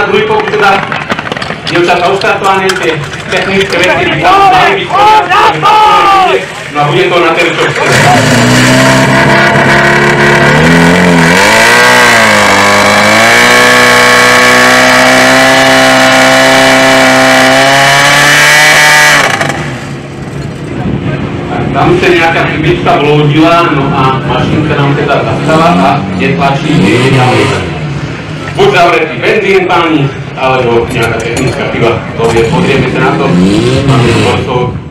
druhý pokus teda dievčatá oštartované, tie technické veci by tam mali byť poňať, no a bude to na terčovke. Tam sa nejaká chybička vloudila, no a mašinka nám teda zastala a netlačí, nie ďalej. Buď zavretý benzín, páni, alebo nejaká technická chyba. To je, pozrieme sa na to, máme